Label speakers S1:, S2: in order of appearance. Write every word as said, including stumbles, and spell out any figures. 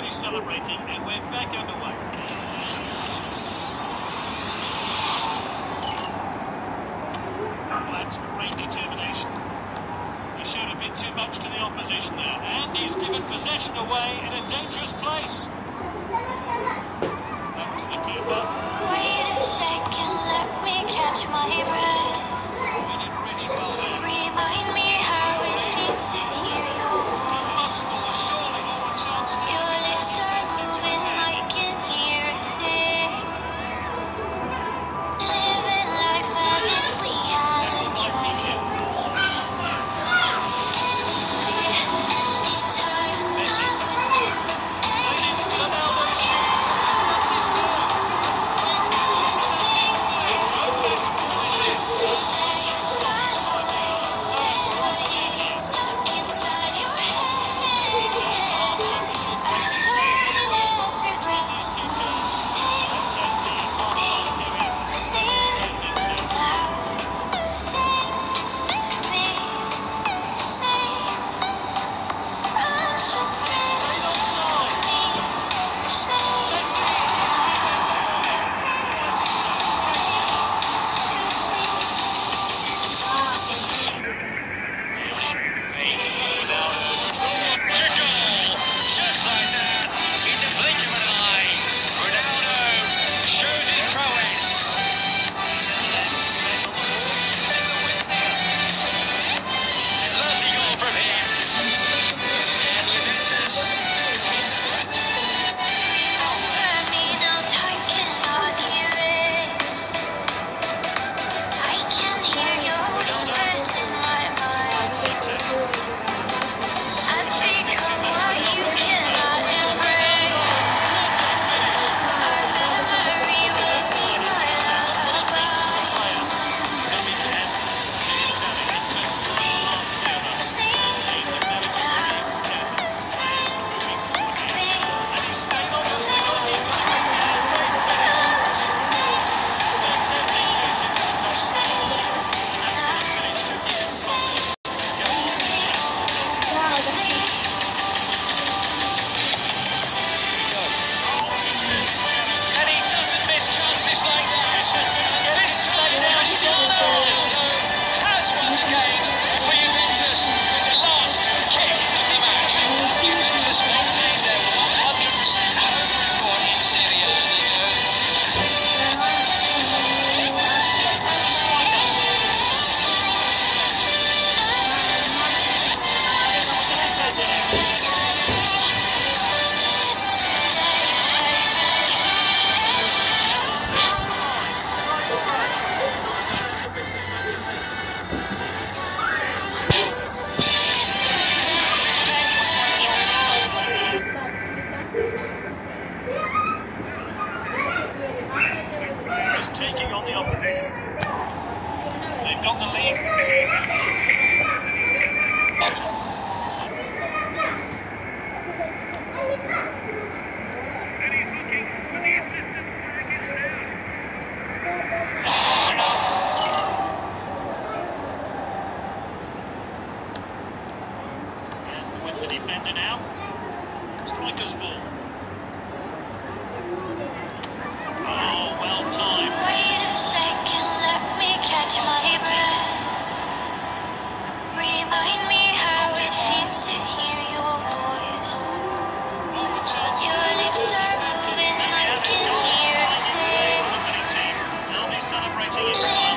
S1: everybody's celebrating, and we're back underway. Well, that's great determination. He showed a bit too much to the opposition there, and he's given possession away in a dangerous place. Back to the keeper.
S2: Wait a second, let me catch my breath.
S1: Read it really well there.
S2: Remind me how it feels to hear your voice.
S1: Must surely more a chance now.
S2: Your lips are moving, I can hear a thing. Living life as if we had a choice. Anytime I would do anything for you.
S1: Taking on the opposition. They've got the lead. And he's looking for the assistance flag is down. And with the defender now. Striker's ball. Oh, well timed.
S2: Wait a second, let me catch my breath. Remind me how it feels to hear your voice.
S1: Forward chance.
S2: Your lips are moving, I can hear a thing.
S1: They'll be celebrating it.